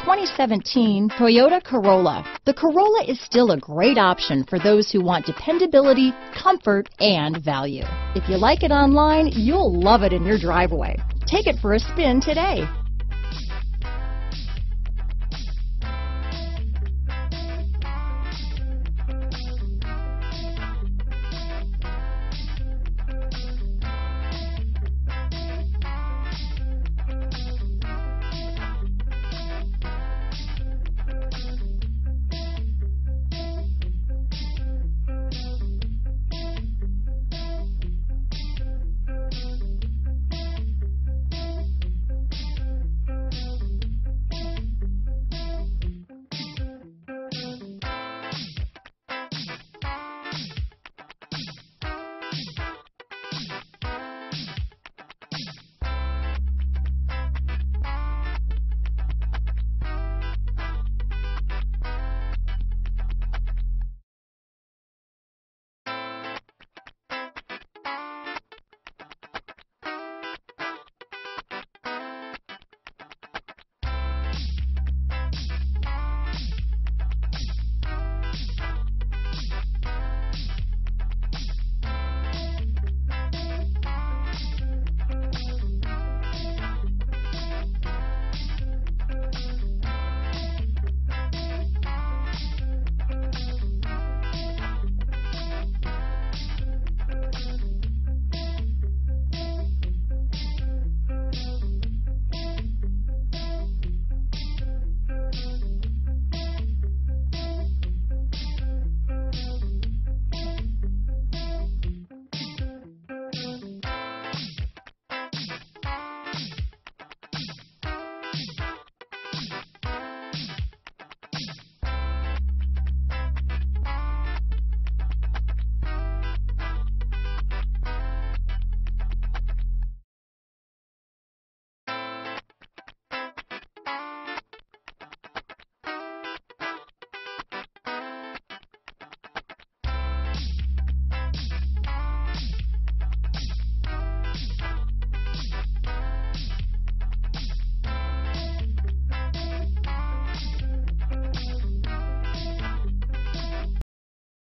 2017 Toyota Corolla. The Corolla is still a great option for those who want dependability, comfort, and value. If you like it online, you'll love it in your driveway. Take it for a spin today.